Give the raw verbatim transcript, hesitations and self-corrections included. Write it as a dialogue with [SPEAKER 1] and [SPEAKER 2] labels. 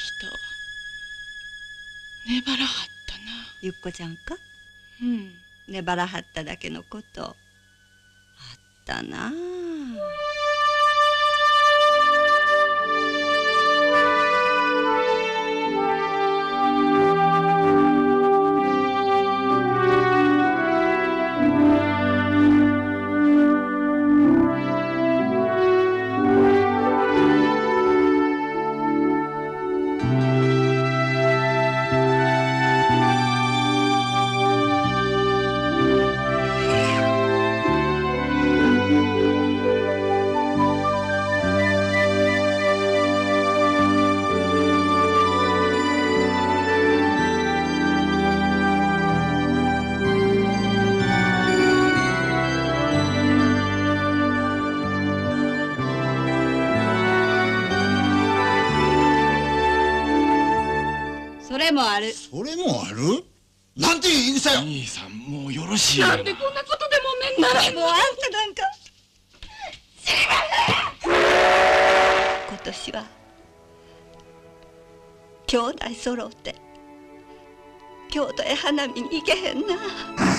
[SPEAKER 1] 粘らはったな。
[SPEAKER 2] ゆっこちゃんか？
[SPEAKER 1] うん。
[SPEAKER 2] 粘らはっただけのことあったな。それもある。
[SPEAKER 3] それもある？なんていう言い草よ。
[SPEAKER 4] 兄さん、もうよろしいやろ。
[SPEAKER 1] なんでこんなことでもめんならへんの。
[SPEAKER 2] もうあんたなんかすいません。今年は兄弟揃って京都へ花見に行けへんな。